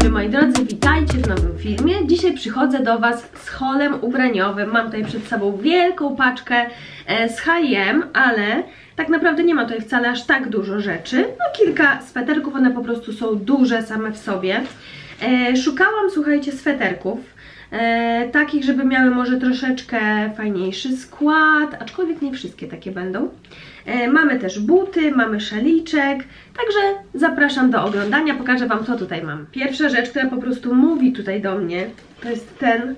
dobry moi drodzy, witajcie w nowym filmie. Dzisiaj przychodzę do Was z haulem ubraniowym. Mam tutaj przed sobą wielką paczkę z H&M, ale tak naprawdę nie ma tutaj wcale aż tak dużo rzeczy. No kilka sweterków, one po prostu są duże same w sobie. Szukałam, słuchajcie, sweterków takich, żeby miały może troszeczkę fajniejszy skład, aczkolwiek nie wszystkie takie będą. Mamy też buty, mamy szaliczek, także zapraszam do oglądania, pokażę Wam, co tutaj mam. Pierwsza rzecz, która po prostu mówi tutaj do mnie, to jest ten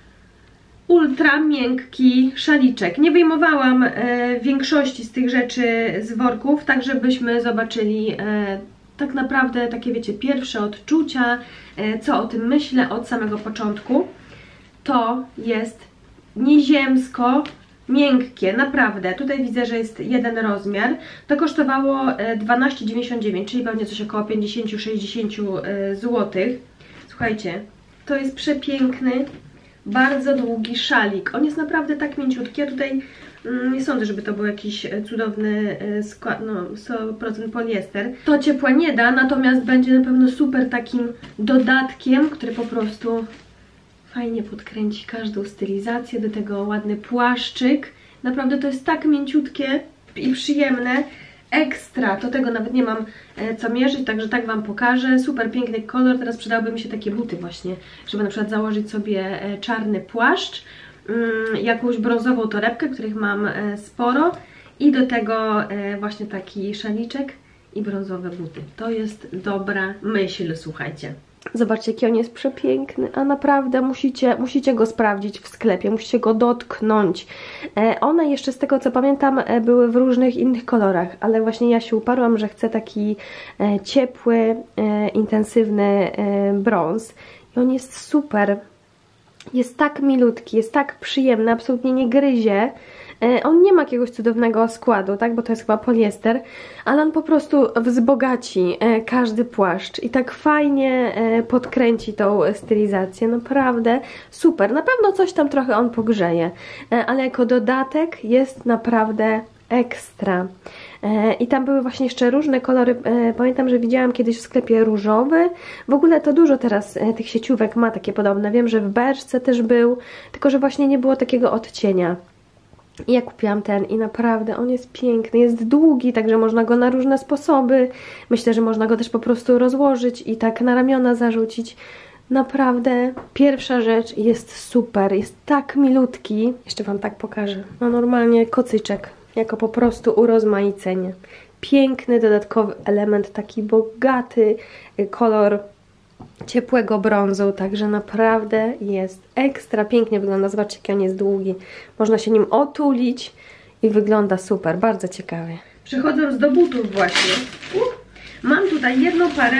ultra miękki szaliczek. Nie wyjmowałam większości z tych rzeczy z worków, tak żebyśmy zobaczyli tak naprawdę takie, wiecie, pierwsze odczucia, co o tym myślę od samego początku. To jest nieziemsko miękkie, naprawdę. Tutaj widzę, że jest jeden rozmiar. To kosztowało 12,99, czyli pewnie coś około 50-60 zł. Słuchajcie, to jest przepiękny, bardzo długi szalik. On jest naprawdę tak mięciutki. Ja tutaj nie sądzę, żeby to był jakiś cudowny skład, no 100% poliester. To ciepła nie da, natomiast będzie na pewno super takim dodatkiem, który po prostu fajnie podkręci każdą stylizację. Do tego ładny płaszczyk. Naprawdę to jest tak mięciutkie i przyjemne. Ekstra, do tego nawet nie mam co mierzyć, także tak Wam pokażę. Super piękny kolor, teraz przydałyby mi się takie buty właśnie, żeby na przykład założyć sobie czarny płaszcz, jakąś brązową torebkę, których mam sporo i do tego właśnie taki szaliczek i brązowe buty. To jest dobra myśl, słuchajcie. Zobaczcie, jaki on jest przepiękny, a naprawdę musicie go sprawdzić w sklepie, musicie go dotknąć. One jeszcze z tego co pamiętam były w różnych innych kolorach, ale właśnie ja się uparłam, że chcę taki ciepły, intensywny brąz i on jest super. Jest tak milutki, jest tak przyjemny, absolutnie nie gryzie. On nie ma jakiegoś cudownego składu, tak, bo to jest chyba poliester, ale on po prostu wzbogaci każdy płaszcz i tak fajnie podkręci tą stylizację, naprawdę super. Na pewno coś tam trochę on pogrzeje, ale jako dodatek jest naprawdę ekstra. I tam były właśnie jeszcze różne kolory, pamiętam, że widziałam kiedyś w sklepie różowy, w ogóle to dużo teraz tych sieciówek ma takie podobne, wiem, że w beczce też był, tylko że właśnie nie było takiego odcienia. I ja kupiłam ten i naprawdę on jest piękny, jest długi, także można go na różne sposoby, myślę, że można go też po prostu rozłożyć i tak na ramiona zarzucić. Naprawdę pierwsza rzecz, jest super, jest tak milutki, jeszcze Wam tak pokażę, no normalnie kocyczek, jako po prostu urozmaicenie. Piękny dodatkowy element, taki bogaty kolor ciepłego brązu, także naprawdę jest ekstra pięknie wygląda. Zobaczcie, jaki on jest długi. Można się nim otulić i wygląda super, bardzo ciekawie. Przechodząc do butów właśnie, mam tutaj jedną parę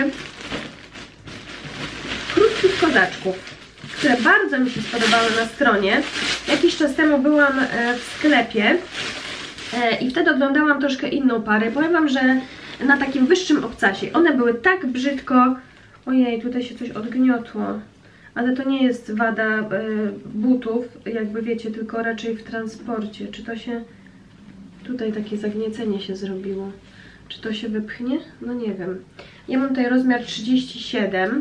krótkich kozaczków, które bardzo mi się spodobały na stronie. Jakiś czas temu byłam w sklepie i wtedy oglądałam troszkę inną parę. Powiem Wam, że na takim wyższym obcasie one były tak brzydko. Ojej, tutaj się coś odgniotło, ale to nie jest wada butów, jakby wiecie, tylko raczej w transporcie. Czy to się... Tutaj takie zagniecenie się zrobiło. Czy to się wypchnie? No nie wiem. Ja mam tutaj rozmiar 37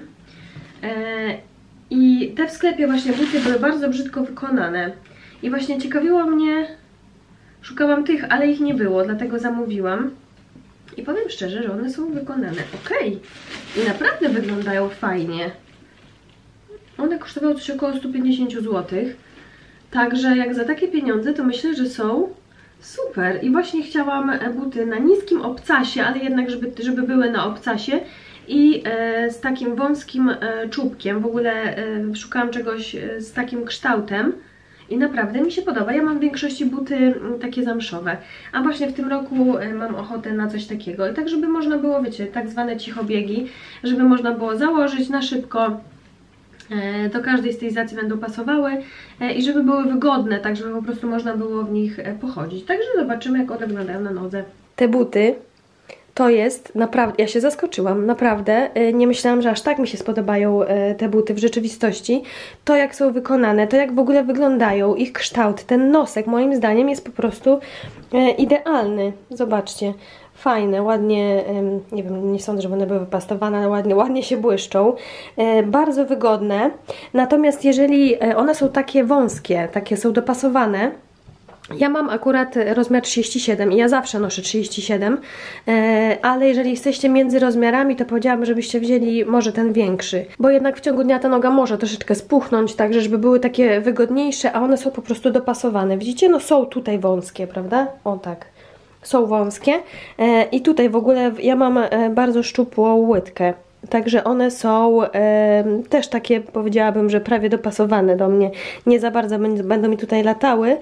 i te w sklepie właśnie buty były bardzo brzydko wykonane. I właśnie ciekawiło mnie, szukałam tych, ale ich nie było, dlatego zamówiłam. I powiem szczerze, że one są wykonane ok. I naprawdę wyglądają fajnie. One kosztowały coś około 150 zł. Także jak za takie pieniądze, to myślę, że są super. I właśnie chciałam buty na niskim obcasie, ale jednak żeby były na obcasie. I z takim wąskim czubkiem. W ogóle szukałam czegoś z takim kształtem. I naprawdę mi się podoba. Ja mam w większości buty takie zamszowe. A właśnie w tym roku mam ochotę na coś takiego. I tak, żeby można było, wiecie, tak zwane cichobiegi, żeby można było założyć na szybko. Do każdej stylizacji będą pasowały i żeby były wygodne, tak żeby po prostu można było w nich pochodzić. Także zobaczymy, jak one wyglądają na nodze. Te buty to jest naprawdę, ja się zaskoczyłam, naprawdę, nie myślałam, że aż tak mi się spodobają te buty w rzeczywistości. To jak są wykonane, to jak w ogóle wyglądają, ich kształt, ten nosek moim zdaniem jest po prostu idealny. Zobaczcie, fajne, ładnie, nie wiem, nie sądzę, żeby one były wypastowane, ale ładnie się błyszczą. Bardzo wygodne. Natomiast jeżeli one są takie wąskie, takie są dopasowane, ja mam akurat rozmiar 37 i ja zawsze noszę 37, ale jeżeli jesteście między rozmiarami, to powiedziałabym, żebyście wzięli może ten większy, bo jednak w ciągu dnia ta noga może troszeczkę spuchnąć, także żeby były takie wygodniejsze, a one są po prostu dopasowane. Widzicie? No są tutaj wąskie, prawda? O tak. Są wąskie i tutaj w ogóle ja mam bardzo szczupłą łydkę. Także one są też takie, powiedziałabym, że prawie dopasowane do mnie. Nie za bardzo będą mi tutaj latały.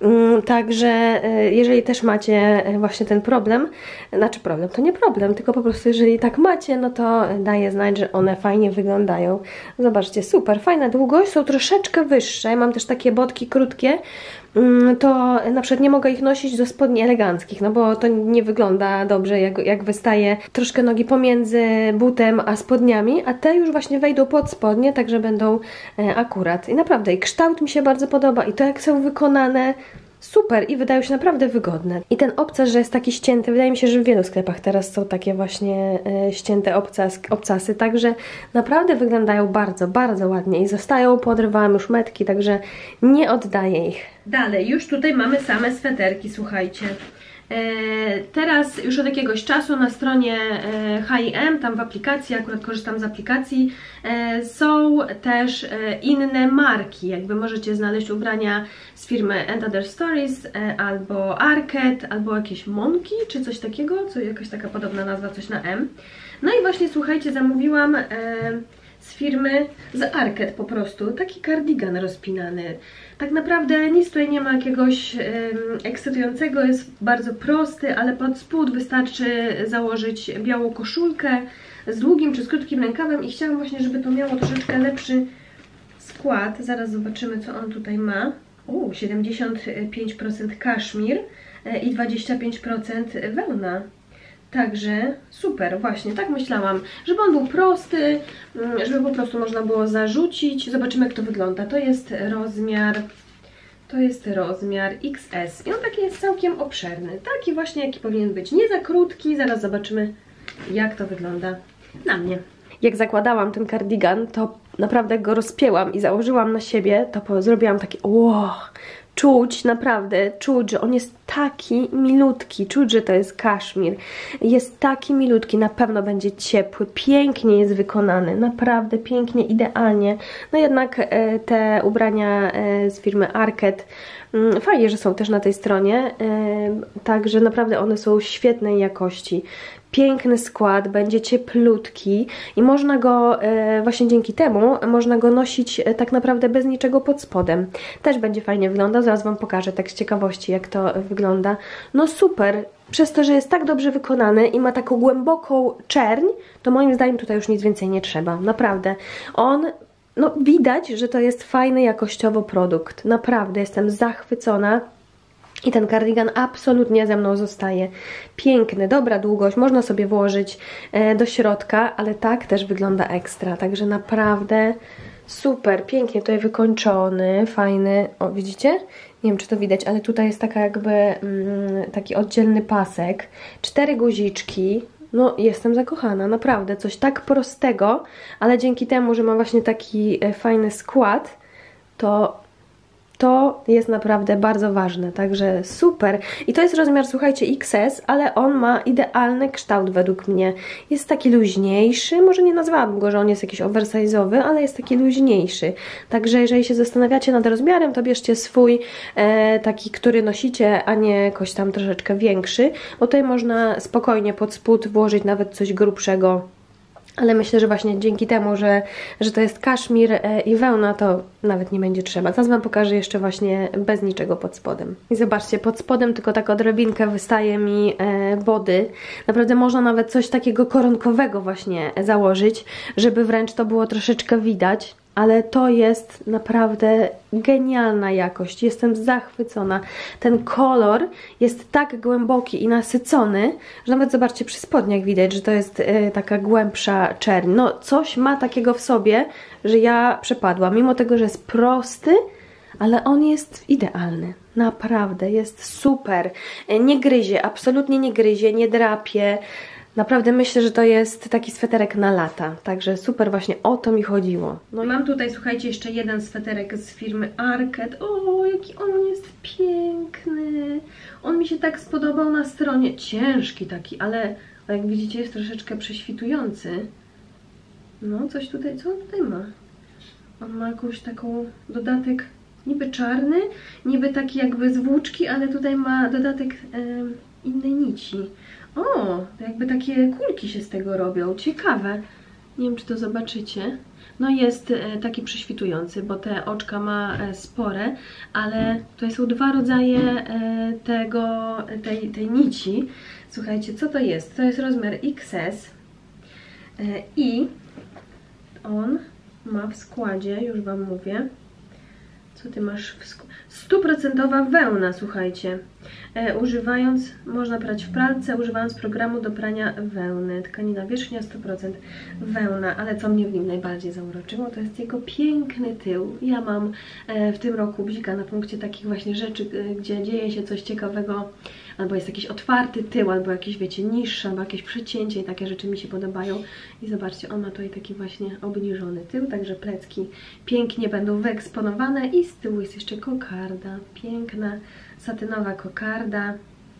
Także jeżeli też macie właśnie ten problem, znaczy problem, to nie problem, tylko po prostu jeżeli tak macie, no to daję znać, że one fajnie wyglądają. Zobaczcie, super, fajna długość, są troszeczkę wyższe. Mam też takie botki krótkie, to na przykład nie mogę ich nosić do spodni eleganckich, no bo to nie wygląda dobrze, jak wystaje troszkę nogi pomiędzy butem a spodniami, a te już właśnie wejdą pod spodnie, także będą akurat. I naprawdę, i kształt mi się bardzo podoba i to jak są wykonane, super i wydają się naprawdę wygodne. I ten obcas, że jest taki ścięty, wydaje mi się, że w wielu sklepach teraz są takie właśnie ścięte obcasy, także naprawdę wyglądają bardzo, bardzo ładnie i zostają, podrywałam już metki, także nie oddaję ich. Dalej, już tutaj mamy same sweterki, słuchajcie. Teraz już od jakiegoś czasu na stronie H&M, tam w aplikacji, akurat korzystam z aplikacji, są też inne marki, jakby możecie znaleźć ubrania z firmy And Other Stories, albo Arket, albo jakieś Monkey, czy coś takiego, jakaś taka podobna nazwa, coś na M. No i właśnie słuchajcie, zamówiłam z firmy, z Arket po prostu, taki kardigan rozpinany. Tak naprawdę nic tutaj nie ma jakiegoś ekscytującego, jest bardzo prosty, ale pod spód wystarczy założyć białą koszulkę z długim czy z krótkim rękawem i chciałam właśnie, żeby to miało troszeczkę lepszy skład. Zaraz zobaczymy, co on tutaj ma. 75% kaszmir i 25% wełna. Także super, właśnie, tak myślałam, żeby on był prosty, żeby po prostu można było zarzucić. Zobaczymy, jak to wygląda. To jest rozmiar XS i on taki jest całkiem obszerny, taki właśnie, jaki powinien być, nie za krótki. Zaraz zobaczymy, jak to wygląda na mnie. Jak zakładałam ten kardigan, to naprawdę go rozpięłam i założyłam na siebie, to zrobiłam takie czuć, naprawdę, czuć, że on jest taki milutki, czuć, że to jest kaszmir. Jest taki milutki, na pewno będzie ciepły, pięknie jest wykonany, naprawdę pięknie, idealnie. No jednak te ubrania z firmy Arket, fajnie, że są też na tej stronie, także naprawdę one są świetnej jakości. Piękny skład, będzie cieplutki i można go, właśnie dzięki temu, można go nosić tak naprawdę bez niczego pod spodem. Też będzie fajnie wyglądał, zaraz Wam pokażę tak z ciekawości, jak to wygląda. No super, przez to, że jest tak dobrze wykonany i ma taką głęboką czerń, to moim zdaniem tutaj już nic więcej nie trzeba, naprawdę. No widać, że to jest fajny jakościowo produkt, naprawdę jestem zachwycona. I ten kardigan absolutnie ze mną zostaje. Piękny, dobra długość, można sobie włożyć do środka, ale tak też wygląda ekstra. Także naprawdę super, pięknie tutaj wykończony, fajny. O, widzicie? Nie wiem, czy to widać, ale tutaj jest taka jakby taki oddzielny pasek. 4 guziczki. No, jestem zakochana, naprawdę. Coś tak prostego, ale dzięki temu, że ma właśnie taki fajny skład, to jest naprawdę bardzo ważne, także super. I to jest rozmiar, słuchajcie, XS, ale on ma idealny kształt według mnie. Jest taki luźniejszy, może nie nazwałabym go, że on jest jakiś oversize'owy, ale jest taki luźniejszy. Także jeżeli się zastanawiacie nad rozmiarem, to bierzcie swój taki, który nosicie, a nie jakoś tam troszeczkę większy, bo tutaj można spokojnie pod spód włożyć nawet coś grubszego. Ale myślę, że właśnie dzięki temu, że to jest kaszmir i wełna, to nawet nie będzie trzeba. Teraz Wam pokażę jeszcze właśnie bez niczego pod spodem. I zobaczcie, pod spodem tylko tak odrobinkę wystaje mi wody. Naprawdę można nawet coś takiego koronkowego właśnie założyć, żeby wręcz to było troszeczkę widać. Ale to jest naprawdę genialna jakość. Jestem zachwycona. Ten kolor jest tak głęboki i nasycony, że nawet zobaczcie, przy spodniach widać, że to jest taka głębsza czerń. No coś ma takiego w sobie, że ja przepadłam. Mimo tego, że jest prosty, ale on jest idealny. Naprawdę, jest super. Nie gryzie, absolutnie nie gryzie, nie drapie. Naprawdę myślę, że to jest taki sweterek na lata. Także super, właśnie o to mi chodziło. No i mam tutaj, słuchajcie, jeszcze jeden sweterek z firmy Arket. O, jaki on jest piękny. On mi się tak spodobał na stronie. Ciężki taki, ale jak widzicie jest troszeczkę prześwitujący. No, coś tutaj, co on tutaj ma? On ma jakąś taką dodatek niby czarny, niby taki jakby z włóczki, ale tutaj ma dodatek innej nici. O, to jakby takie kulki się z tego robią. Ciekawe. Nie wiem, czy to zobaczycie. No jest taki prześwitujący, bo te oczka ma spore, ale tutaj są dwa rodzaje tej nici. Słuchajcie, co to jest? To jest rozmiar XS i on ma w składzie, już Wam mówię, co Ty masz w składzie? 100% wełna, słuchajcie. Używając, można prać w pralce, używając programu do prania wełny. Tkanina wierzchnia 100% wełna, ale co mnie w nim najbardziej zauroczyło, to jest jego piękny tył. Ja mam w tym roku bzika na punkcie takich właśnie rzeczy, gdzie dzieje się coś ciekawego, albo jest jakiś otwarty tył, albo jakieś, wiecie, niższe, albo jakieś przecięcie i takie rzeczy mi się podobają. I zobaczcie, on ma tutaj taki właśnie obniżony tył, także plecki pięknie będą wyeksponowane i z tyłu jest jeszcze kokarda, piękna satynowa kokarda.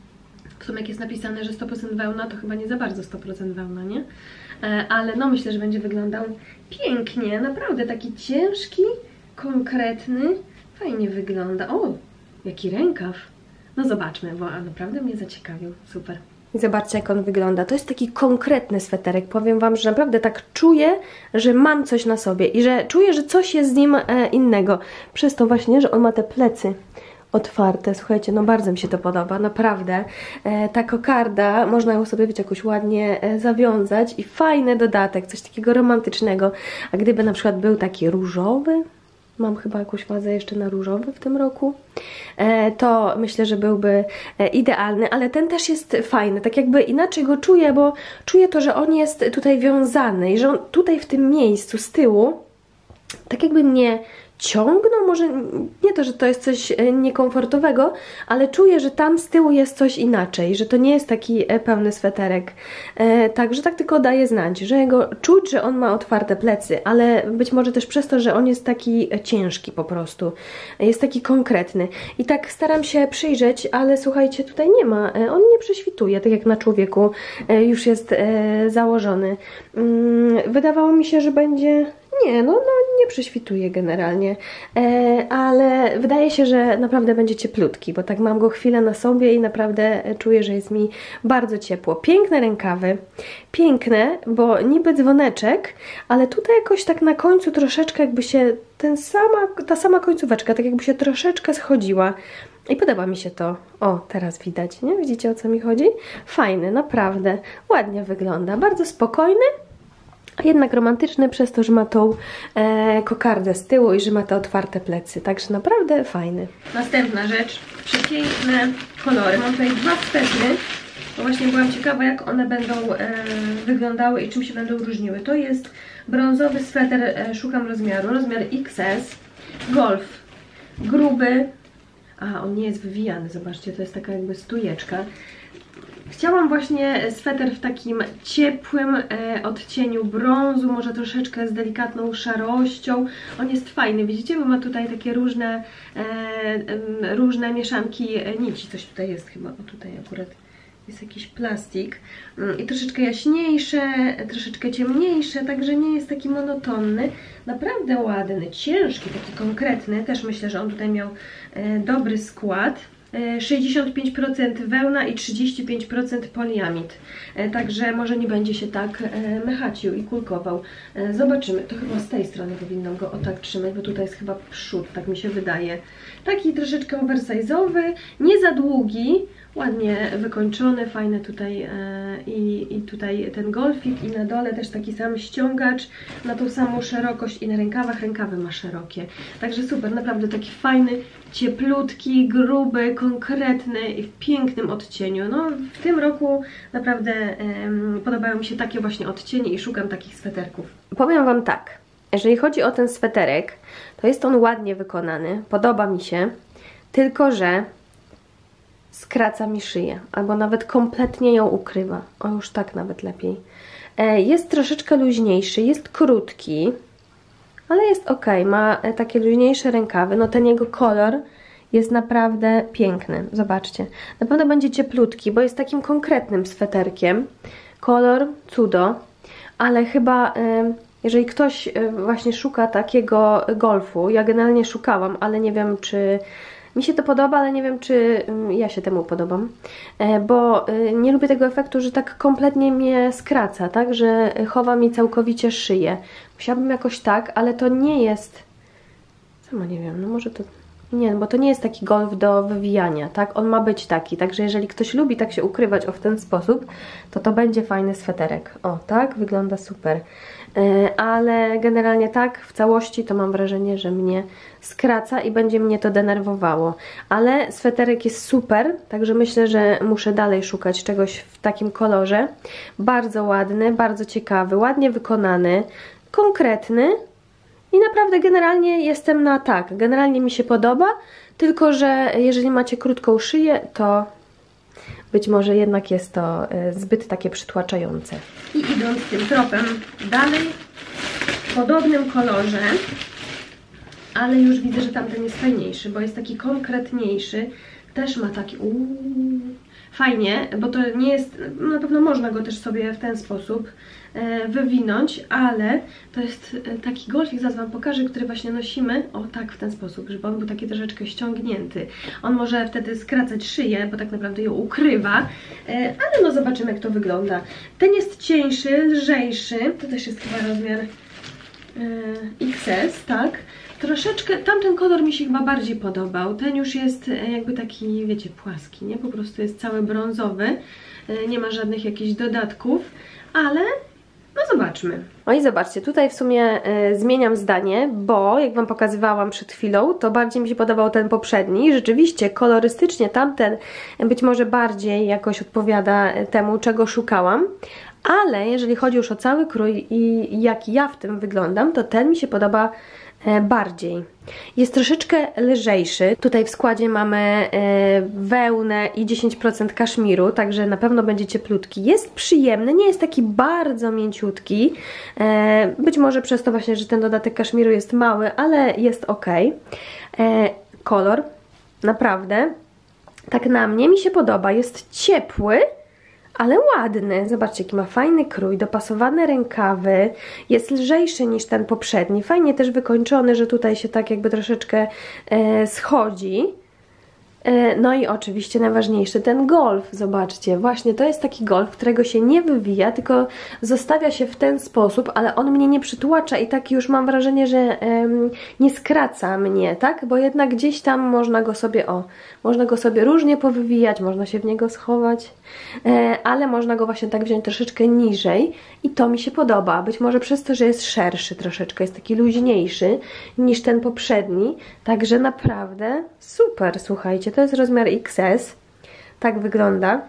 W sumie jak jest napisane, że 100% wełna, to chyba nie za bardzo 100% wełna, nie? Ale no myślę, że będzie wyglądał pięknie, naprawdę taki ciężki, konkretny, fajnie wygląda. O, jaki rękaw! No zobaczmy, bo naprawdę mnie zaciekawił. Super. I zobaczcie, jak on wygląda. To jest taki konkretny sweterek. Powiem Wam, że naprawdę tak czuję, że mam coś na sobie i że czuję, że coś jest z nim innego. Przez to właśnie, że on ma te plecy otwarte. Słuchajcie, no bardzo mi się to podoba, naprawdę. Ta kokarda, można ją sobie, wiecie, jakoś ładnie zawiązać i fajny dodatek, coś takiego romantycznego. A gdyby na przykład był taki różowy, mam chyba jakąś fazę jeszcze na różowy w tym roku, to myślę, że byłby idealny, ale ten też jest fajny, tak jakby inaczej go czuję, bo czuję to, że on jest tutaj wiązany i że on tutaj w tym miejscu z tyłu tak jakby mnie ciągnął, może nie to, że to jest coś niekomfortowego, ale czuję, że tam z tyłu jest coś inaczej, że to nie jest taki pełny sweterek. Także tak tylko daje znać, że go czuć, że on ma otwarte plecy, ale być może też przez to, że on jest taki ciężki po prostu. Jest taki konkretny. I tak staram się przyjrzeć, ale słuchajcie, tutaj nie ma, on nie prześwituje, tak jak na człowieku już jest założony. Wydawało mi się, że będzie... No nie prześwituje generalnie, ale wydaje się, że naprawdę będzie cieplutki, bo tak mam go chwilę na sobie i naprawdę czuję, że jest mi bardzo ciepło. Piękne rękawy, piękne, bo niby dzwoneczek, ale tutaj jakoś tak na końcu troszeczkę jakby się ta sama końcóweczka, tak jakby się troszeczkę schodziła. I podoba mi się to. O, teraz widać, nie? Widzicie, o co mi chodzi? Fajny, naprawdę, ładnie wygląda, bardzo spokojny, jednak romantyczny przez to, że ma tą kokardę z tyłu i że ma te otwarte plecy. Także naprawdę fajny. Następna rzecz. Przepiękne kolory. Mam tutaj dwa swetry. Bo właśnie byłam ciekawa, jak one będą wyglądały i czym się będą różniły. To jest brązowy sweter, szukam rozmiaru. Rozmiar XS. Golf. Gruby. A, on nie jest wywijany. Zobaczcie, to jest taka jakby stujeczka. Chciałam właśnie sweter w takim ciepłym odcieniu brązu, może troszeczkę z delikatną szarością. On jest fajny, widzicie, bo ma tutaj takie różne mieszanki nici. Coś tutaj jest chyba, o tutaj akurat jest jakiś plastik. I troszeczkę jaśniejsze, troszeczkę ciemniejsze, także nie jest taki monotonny. Naprawdę ładny, ciężki, taki konkretny. Też myślę, że on tutaj miał dobry skład. 65% wełna i 35% poliamid. Także może nie będzie się tak mechacił i kulkował. Zobaczymy. To chyba z tej strony powinnam go o tak trzymać, bo tutaj jest chyba przód, tak mi się wydaje. Taki troszeczkę oversize'owy, nie za długi, ładnie wykończony, fajny tutaj i tutaj ten golfik i na dole też taki sam ściągacz na tą samą szerokość i na rękawach, rękawy ma szerokie. Także super, naprawdę taki fajny, cieplutki, gruby, konkretny i w pięknym odcieniu. No w tym roku naprawdę podobają mi się takie właśnie odcienie i szukam takich sweterków. Powiem Wam tak, Jeżeli chodzi o ten sweterek, to jest on ładnie wykonany, podoba mi się, tylko że skraca mi szyję, albo nawet kompletnie ją ukrywa. O, już tak nawet lepiej. Jest troszeczkę luźniejszy, jest krótki, ale jest ok, ma takie luźniejsze rękawy. No ten jego kolor jest naprawdę piękny, zobaczcie. Na pewno będzie cieplutki, bo jest takim konkretnym sweterkiem. Kolor cudo, ale chyba jeżeli ktoś właśnie szuka takiego golfu, ja generalnie szukałam, ale nie wiem, czy mi się to podoba, ale nie wiem, czy ja się temu podobam, bo nie lubię tego efektu, że tak kompletnie mnie skraca, tak, że chowa mi całkowicie szyję. Musiałabym jakoś tak, ale to nie jest, sama nie wiem, no może to, nie, bo to nie jest taki golf do wywijania, tak, on ma być taki, także jeżeli ktoś lubi tak się ukrywać w ten sposób, to będzie fajny sweterek. O, tak, wygląda super. Ale generalnie tak, w całości to mam wrażenie, że mnie skraca i będzie mnie to denerwowało. Ale sweterek jest super, także myślę, że muszę dalej szukać czegoś w takim kolorze. Bardzo ładny, bardzo ciekawy, ładnie wykonany, konkretny i naprawdę generalnie jestem na tak. Generalnie mi się podoba, tylko że jeżeli macie krótką szyję, to być może jednak jest to zbyt takie przytłaczające. I idąc tym tropem dalej, w podobnym kolorze, ale już widzę, że tamten jest fajniejszy, bo jest taki konkretniejszy. Też ma taki fajnie, bo to nie jest, na pewno można go też sobie w ten sposób wywinąć, ale to jest taki golfik, zaraz Wam pokażę, który właśnie nosimy, o tak, w ten sposób, żeby on był taki troszeczkę ściągnięty. On może wtedy skracać szyję, bo tak naprawdę ją ukrywa, ale no zobaczymy, jak to wygląda. Ten jest cieńszy, lżejszy, to też jest chyba rozmiar XS, tak? Troszeczkę, tamten kolor mi się chyba bardziej podobał, ten już jest jakby taki, wiecie, płaski, nie? Po prostu jest cały brązowy, nie ma żadnych jakichś dodatków, ale no zobaczmy. No i zobaczcie, tutaj w sumie zmieniam zdanie, bo jak Wam pokazywałam przed chwilą, to bardziej mi się podobał ten poprzedni. Rzeczywiście kolorystycznie tamten być może bardziej jakoś odpowiada temu, czego szukałam. Ale jeżeli chodzi już o cały krój i jak ja w tym wyglądam, to ten mi się podoba bardziej. Jest troszeczkę lżejszy. Tutaj w składzie mamy wełnę i 10% kaszmiru, także na pewno będzie cieplutki. Jest przyjemny, nie jest taki bardzo mięciutki. Być może przez to właśnie, że ten dodatek kaszmiru jest mały, ale jest ok. Kolor naprawdę tak na mnie mi się podoba. Jest ciepły, ale ładny. Zobaczcie, jaki ma fajny krój, dopasowane rękawy, jest lżejszy niż ten poprzedni, fajnie też wykończony, że tutaj się tak jakby troszeczkę schodzi. No i oczywiście najważniejszy, ten golf, zobaczcie, właśnie to jest taki golf, którego się nie wywija, tylko zostawia się w ten sposób, ale on mnie nie przytłacza i tak już mam wrażenie, że nie skraca mnie, tak? Bo jednak gdzieś tam można go sobie różnie powywijać, można się w niego schować, ale można go właśnie tak wziąć troszeczkę niżej i to mi się podoba, być może przez to, że jest szerszy troszeczkę, jest taki luźniejszy niż ten poprzedni, także naprawdę super, słuchajcie. To jest rozmiar XS, tak wygląda.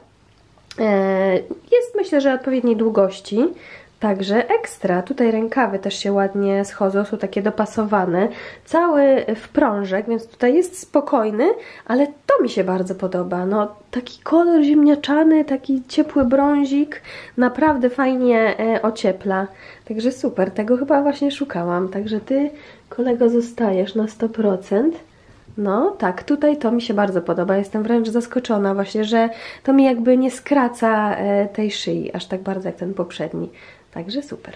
Jest myślę, że odpowiedniej długości, także ekstra. Tutaj rękawy też się ładnie schodzą, są takie dopasowane. Cały w prążek, więc tutaj jest spokojny, ale to mi się bardzo podoba. No, taki kolor ziemniaczany, taki ciepły brązik, naprawdę fajnie ociepla. Także super, tego chyba właśnie szukałam. Także Ty, kolego, zostajesz na 100%. No tak, tutaj to mi się bardzo podoba, jestem wręcz zaskoczona właśnie, że to mi jakby nie skraca tej szyi aż tak bardzo jak ten poprzedni, także super.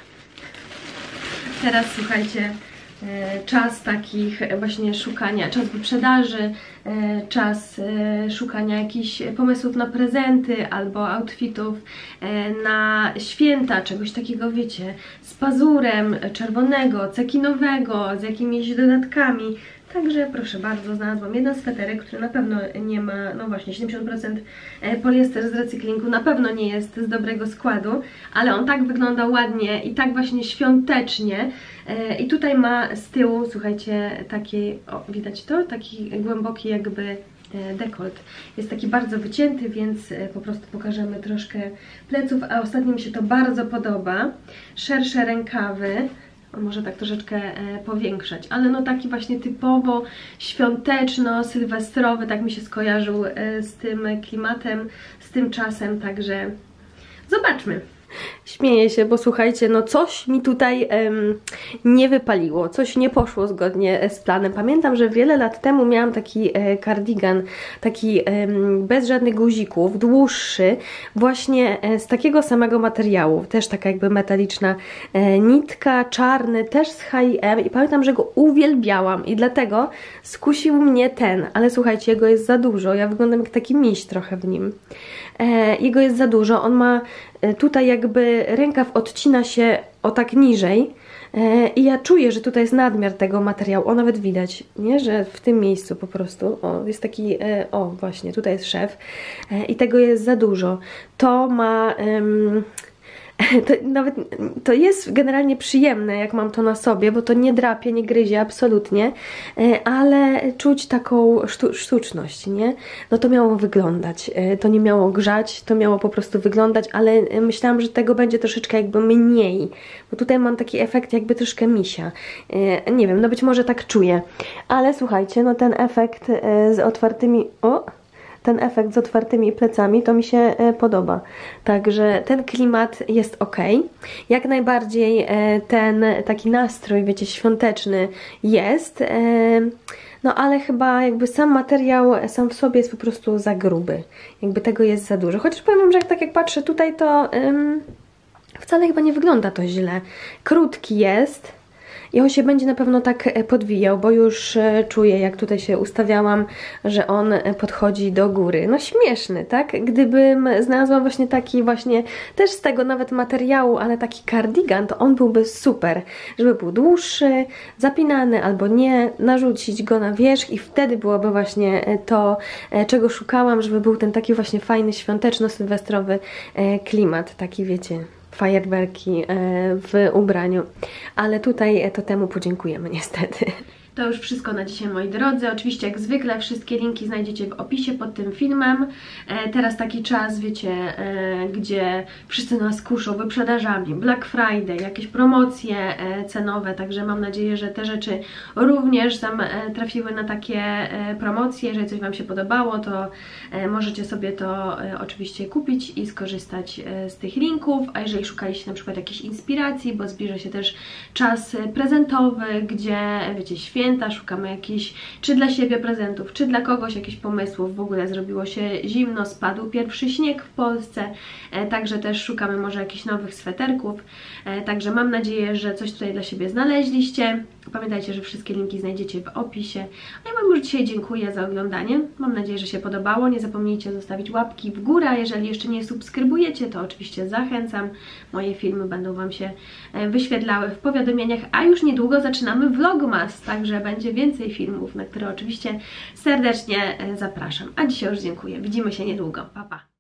Teraz słuchajcie, czas takich właśnie szukania, czas wyprzedaży, czas szukania jakichś pomysłów na prezenty albo outfitów na święta, czegoś takiego, wiecie, z pazurem czerwonego, cekinowego, z jakimiś dodatkami. Także proszę bardzo, znalazłam jeden sweterek, który na pewno nie ma, no właśnie 70% poliester z recyklingu, na pewno nie jest z dobrego składu, ale on tak wygląda ładnie i tak właśnie świątecznie. I tutaj ma z tyłu, słuchajcie, taki, o, widać to? Taki głęboki jakby dekolt. Jest taki bardzo wycięty, więc po prostu pokażemy troszkę pleców, a ostatnio mi się to bardzo podoba. Szersze rękawy. On może tak troszeczkę powiększać, ale no taki właśnie typowo świąteczno-sylwestrowy, tak mi się skojarzył z tym klimatem, z tym czasem, także zobaczmy. Śmieję się, bo słuchajcie, no coś mi tutaj nie wypaliło, coś nie poszło zgodnie z planem. Pamiętam, że wiele lat temu miałam taki kardigan, taki bez żadnych guzików, dłuższy, właśnie z takiego samego materiału, też taka jakby metaliczna nitka, czarny, też z H&M i pamiętam, że go uwielbiałam i dlatego skusił mnie ten, ale słuchajcie, jego jest za dużo, ja wyglądam jak taki miś trochę w nim. Jego jest za dużo, on ma tutaj jakby rękaw odcina się o tak niżej i ja czuję, że tutaj jest nadmiar tego materiału, o nawet widać, nie, że w tym miejscu po prostu, o jest taki, o właśnie, tutaj jest szef i tego jest za dużo. To ma... To jest generalnie przyjemne, jak mam to na sobie, bo to nie drapie, nie gryzie absolutnie, ale czuć taką sztuczność, nie? No to miało wyglądać, to nie miało grzać, to miało po prostu wyglądać, ale myślałam, że tego będzie troszeczkę jakby mniej, bo tutaj mam taki efekt jakby troszkę misia. Nie wiem, no być może tak czuję, ale słuchajcie, no ten efekt z otwartymi... Ten efekt z otwartymi plecami to mi się podoba. Także ten klimat jest ok. Jak najbardziej ten taki nastrój, wiecie, świąteczny jest. No ale chyba jakby sam materiał sam w sobie jest po prostu za gruby. Jakby tego jest za dużo. Chociaż powiem, że tak jak patrzę tutaj, to wcale chyba nie wygląda to źle. Krótki jest. I on się będzie na pewno tak podwijał, bo już czuję, jak tutaj się ustawiałam, że on podchodzi do góry. No śmieszny, tak? Gdybym znalazła właśnie taki właśnie, też z tego nawet materiału, ale taki kardigan, to on byłby super. Żeby był dłuższy, zapinany albo nie, narzucić go na wierzch i wtedy byłoby właśnie to, czego szukałam, żeby był ten taki właśnie fajny, świąteczno-sylwestrowy klimat, taki wiecie... fajerwerki w ubraniu, ale tutaj to temu podziękujemy niestety. To już wszystko na dzisiaj, moi drodzy. Oczywiście jak zwykle wszystkie linki znajdziecie w opisie pod tym filmem. Teraz taki czas, wiecie, gdzie wszyscy nas kuszą wyprzedażami, Black Friday, jakieś promocje cenowe, także mam nadzieję, że te rzeczy również tam trafiły na takie promocje. Jeżeli coś Wam się podobało, to możecie sobie to oczywiście kupić i skorzystać z tych linków, a jeżeli szukaliście na przykład jakiejś inspiracji, bo zbliża się też czas prezentowy, gdzie, wiecie, święta, szukamy jakichś, czy dla siebie prezentów, czy dla kogoś jakichś pomysłów, w ogóle zrobiło się zimno, spadł pierwszy śnieg w Polsce, także też szukamy może jakichś nowych sweterków, także mam nadzieję, że coś tutaj dla siebie znaleźliście. Pamiętajcie, że wszystkie linki znajdziecie w opisie. A ja Wam już dzisiaj dziękuję za oglądanie. Mam nadzieję, że się podobało. Nie zapomnijcie zostawić łapki w górę. A jeżeli jeszcze nie subskrybujecie, to oczywiście zachęcam. Moje filmy będą Wam się wyświetlały w powiadomieniach. A już niedługo zaczynamy vlogmas, także będzie więcej filmów, na które oczywiście serdecznie zapraszam. A dzisiaj już dziękuję. Widzimy się niedługo. Pa, pa.